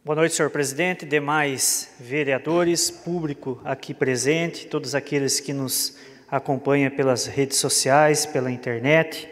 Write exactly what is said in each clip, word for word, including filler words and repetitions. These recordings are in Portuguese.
Boa noite, senhor presidente, demais vereadores, público aqui presente, todos aqueles que nos acompanham pelas redes sociais, pela internet.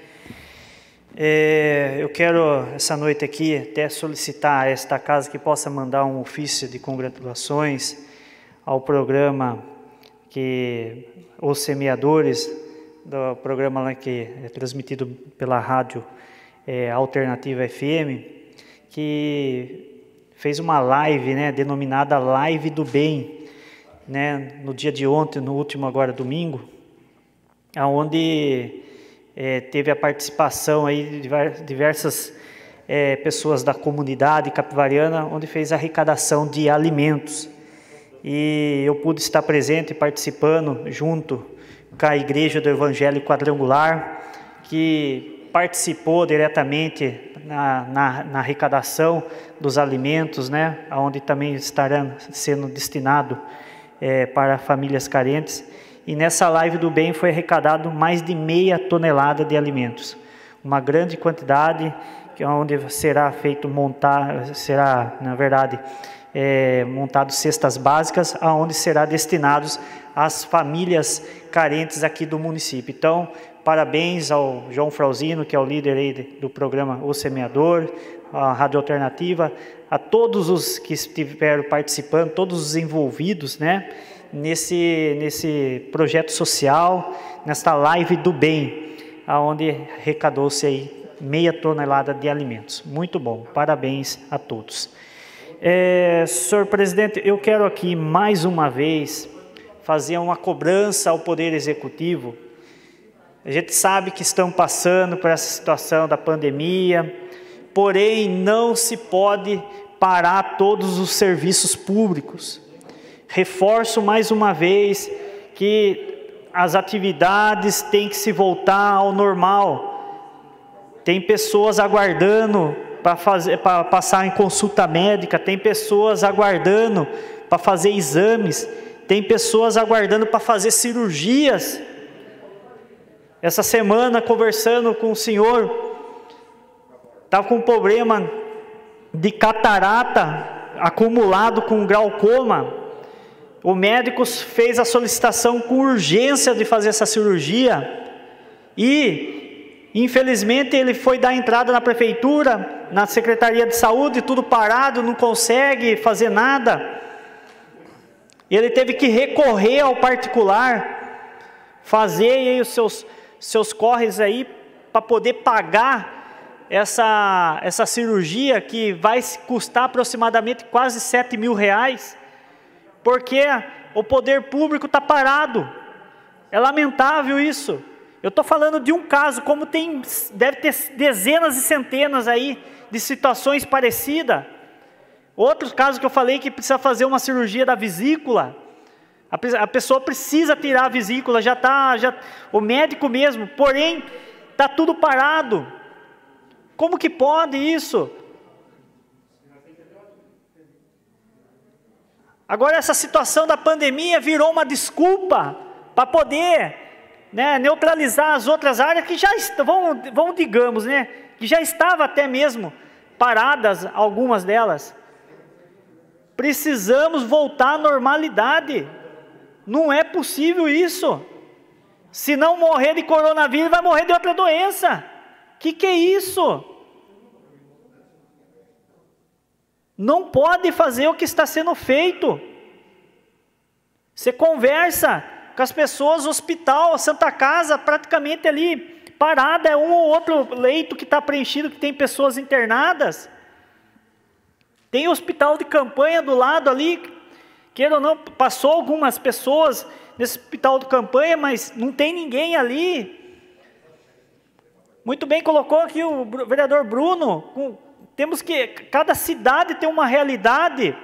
É, eu quero, essa noite aqui, até solicitar a esta casa que possa mandar um ofício de congratulações ao programa, que os semeadores, do programa lá que é transmitido pela rádio é, Alternativa F M, que fez uma live, né, denominada Live do Bem, né, no dia de ontem, no último agora domingo, onde é, teve a participação aí de diversas é, pessoas da comunidade capivariana, onde fez a arrecadação de alimentos. E eu pude estar presente, participando, junto com a Igreja do Evangelho Quadrangular, que participou diretamente na, na, na arrecadação dos alimentos, né, onde também estarão sendo destinado é, para famílias carentes. E nessa live do bem foi arrecadado mais de meia tonelada de alimentos, uma grande quantidade, que é onde será feito montar, será na verdade é, montado cestas básicas, aonde será destinados às famílias carentes aqui do município. Então, parabéns ao João Frauzino, que é o líder aí do programa O Semeador, a Rádio Alternativa, a todos os que estiveram participando, todos os envolvidos, né, nesse, nesse projeto social, nesta live do bem, onde arrecadou-se aí meia tonelada de alimentos. Muito bom, parabéns a todos. É, senhor presidente, eu quero aqui mais uma vez fazer uma cobrança ao Poder Executivo. A gente sabe que estão passando por essa situação da pandemia, porém não se pode parar todos os serviços públicos. Reforço mais uma vez que as atividades têm que se voltar ao normal. Tem pessoas aguardando para fazer, para passar em consulta médica, tem pessoas aguardando para fazer exames, tem pessoas aguardando para fazer cirurgias. Essa semana, conversando com o senhor, estava com um problema de catarata acumulado com glaucoma. O médico fez a solicitação com urgência de fazer essa cirurgia e, infelizmente, ele foi dar entrada na prefeitura, na Secretaria de Saúde, tudo parado, não consegue fazer nada. Ele teve que recorrer ao particular, fazer aí os seus... seus corres aí para poder pagar essa, essa cirurgia, que vai custar aproximadamente quase sete mil reais, porque o poder público está parado. É lamentável isso. Eu estou falando de um caso, como tem, deve ter dezenas e centenas aí de situações parecidas. Outros casos que eu falei que precisa fazer uma cirurgia da vesícula, a pessoa precisa tirar a vesícula, já está, já, o médico mesmo, porém, está tudo parado. Como que pode isso? Agora essa situação da pandemia virou uma desculpa para poder, né, neutralizar as outras áreas que já estão, vamos, vamos digamos, né, que já estavam até mesmo paradas, algumas delas. Precisamos voltar à normalidade. Não é possível isso. Se não morrer de coronavírus, vai morrer de outra doença. Que que é isso? Não pode fazer o que está sendo feito. Você conversa com as pessoas, o hospital, a Santa Casa, praticamente ali parada, é um ou outro leito que está preenchido, que tem pessoas internadas. Tem hospital de campanha do lado ali, queira ou não, passou algumas pessoas nesse hospital de campanha, mas não tem ninguém ali. Muito bem colocou aqui o vereador Bruno, com, temos que, cada cidade tem uma realidade.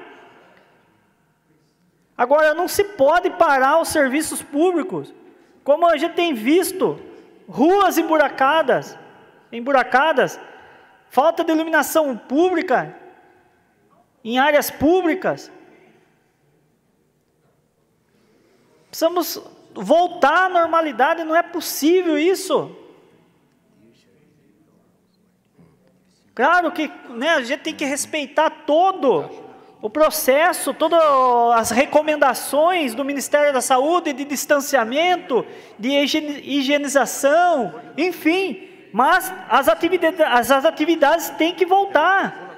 Agora, não se pode parar os serviços públicos, como a gente tem visto, ruas emburacadas, emburacadas, falta de iluminação pública, em áreas públicas. Precisamos voltar à normalidade, não é possível isso. Claro que, né, a gente tem que respeitar todo, o processo, todas as recomendações do Ministério da Saúde de distanciamento, de higienização, enfim, mas as atividades, as, as atividades têm que voltar.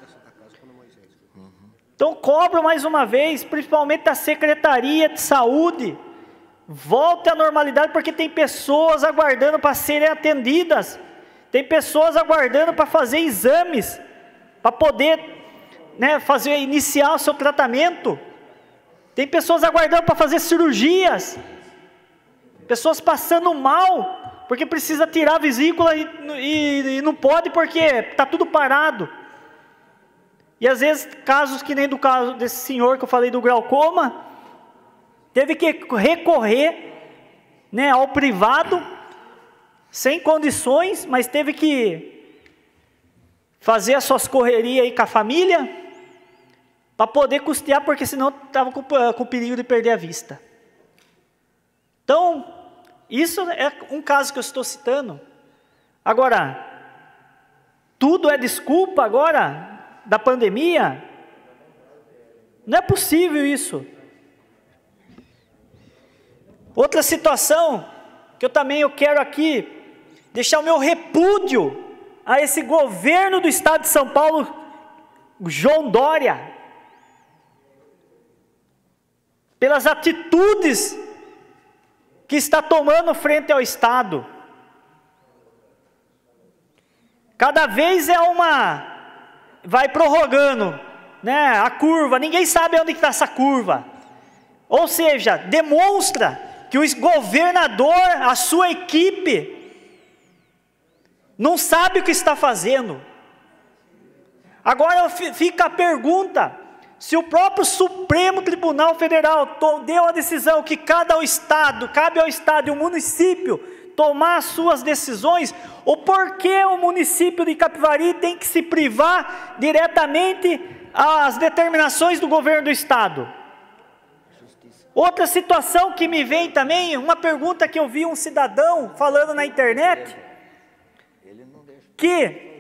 Então cobro mais uma vez, principalmente da Secretaria de Saúde, volte à normalidade, porque tem pessoas aguardando para serem atendidas, tem pessoas aguardando para fazer exames, para poder, né, fazer, iniciar o seu tratamento. Tem pessoas aguardando para fazer cirurgias, pessoas passando mal, porque precisa tirar a vesícula e, e, e não pode porque está tudo parado. E às vezes casos que nem do caso desse senhor que eu falei do glaucoma, teve que recorrer, né, ao privado, sem condições, mas teve que fazer as suas correrias aí com a família, para poder custear, porque senão estava com, com perigo de perder a vista. Então, isso é um caso que eu estou citando. Agora, tudo é desculpa agora da pandemia? Não é possível isso. Outra situação que eu também eu quero aqui deixar o meu repúdio a esse governo do estado de São Paulo, João Dória, pelas atitudes que está tomando frente ao estado. Cada vez é uma, vai prorrogando, né, a curva, ninguém sabe onde está essa curva. Ou seja, demonstra que o governador, a sua equipe, não sabe o que está fazendo. Agora fica a pergunta, se o próprio Supremo Tribunal Federal deu a decisão que cada estado, cabe ao estado e ao município tomar as suas decisões, o porquê o município de Capivari tem que se privar diretamente às determinações do governo do estado? Outra situação que me vem também, uma pergunta que eu vi um cidadão falando na internet, que,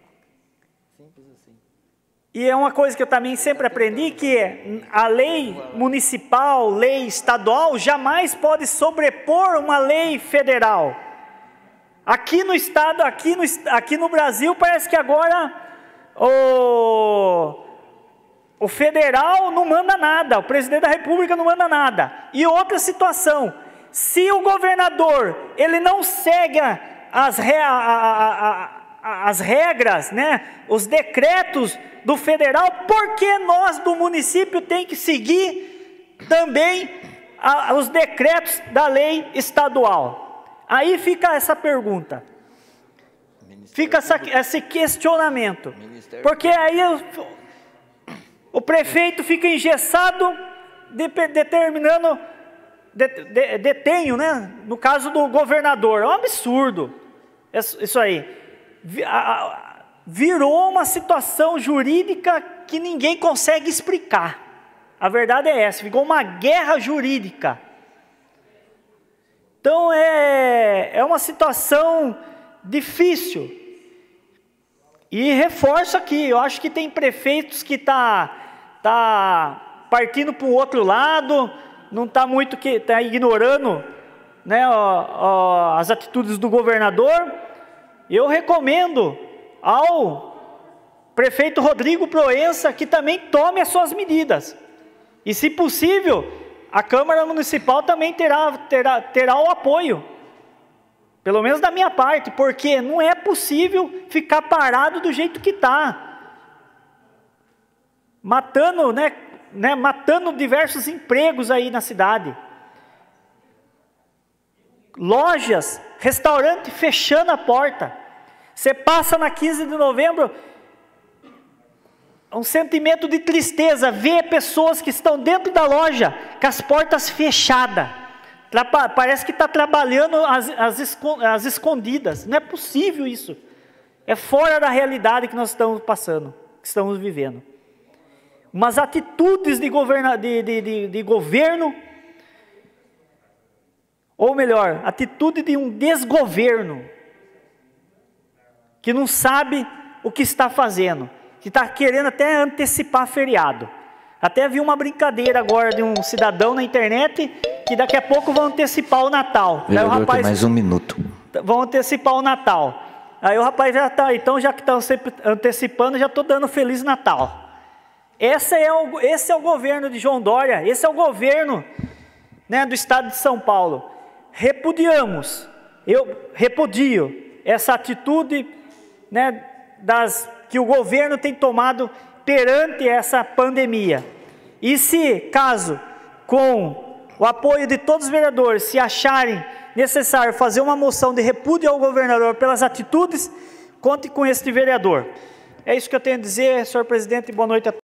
e é uma coisa que eu também sempre aprendi, que a lei municipal, lei estadual, jamais pode sobrepor uma lei federal. Aqui no estado, aqui no, aqui no Brasil, parece que agora o... O federal não manda nada, o presidente da república não manda nada. E outra situação, se o governador, ele não segue as, re, a, a, a, as regras, né, os decretos do federal, por que nós do município tem que seguir também a, os decretos da lei estadual? Aí fica essa pergunta, fica essa, esse questionamento, porque aí eu... O prefeito fica engessado, de, determinando, de, de, detenho, né? No caso do governador, é um absurdo, isso aí. Virou uma situação jurídica que ninguém consegue explicar. A verdade é essa, ficou uma guerra jurídica. Então é, é uma situação difícil. E reforço aqui, eu acho que tem prefeitos que tá tá partindo para o outro lado, não está muito que está ignorando, né, ó, ó, as atitudes do governador. Eu recomendo ao prefeito Rodrigo Proença que também tome as suas medidas. E, se possível, a Câmara Municipal também terá, terá, terá o apoio, pelo menos da minha parte, porque não é possível ficar parado do jeito que está. Matando, né, né, matando diversos empregos aí na cidade. Lojas, restaurante fechando a porta. Você passa na quinze de novembro, um sentimento de tristeza, ver pessoas que estão dentro da loja com as portas fechadas. Parece que está trabalhando as, as, as escondidas. Não é possível isso. É fora da realidade que nós estamos passando, que estamos vivendo. Umas atitudes de, governa, de, de, de, de governo, ou melhor, atitude de um desgoverno, que não sabe o que está fazendo. que está querendo até antecipar feriado. Até vi uma brincadeira agora de um cidadão na internet que daqui a pouco vão antecipar o Natal. Vereador, Daí o rapaz, tem mais um minuto. Vão antecipar o Natal. Aí o rapaz já está, então já que estão antecipando, já estou dando Feliz Natal. Esse é, o, esse é o governo de João Dória, esse é o governo, né, do estado de São Paulo. Repudiamos, eu repudio essa atitude, né, das, que o governo tem tomado perante essa pandemia. E se, caso, com o apoio de todos os vereadores, se acharem necessário fazer uma moção de repúdio ao governador pelas atitudes, conte com este vereador. É isso que eu tenho a dizer, senhor presidente, boa noite a todos.